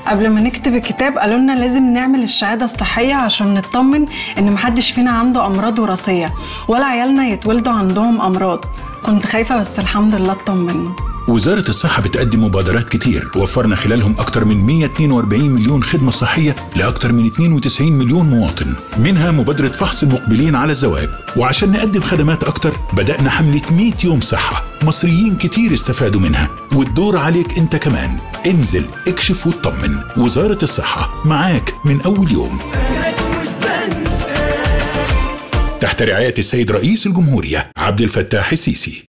قبل ما نكتب الكتاب قالوا لنا لازم نعمل الشهادة الصحية عشان نطمن إن محدش فينا عنده أمراض وراثية ولا عيالنا يتولدوا عندهم أمراض. كنت خايفة بس الحمد لله اطمنا. وزارة الصحة بتقدم مبادرات كتير وفرنا خلالهم أكتر من 142 مليون خدمة صحية لأكتر من 92 مليون مواطن، منها مبادرة فحص المقبلين على الزواج. وعشان نقدم خدمات أكتر بدأنا حملة 100 يوم صحة، مصريين كتير استفادوا منها، والدور عليك أنت كمان. انزل اكشف واطمن، وزارة الصحة معاك من أول يوم. تحت رعاية السيد رئيس الجمهورية عبد الفتاح السيسي.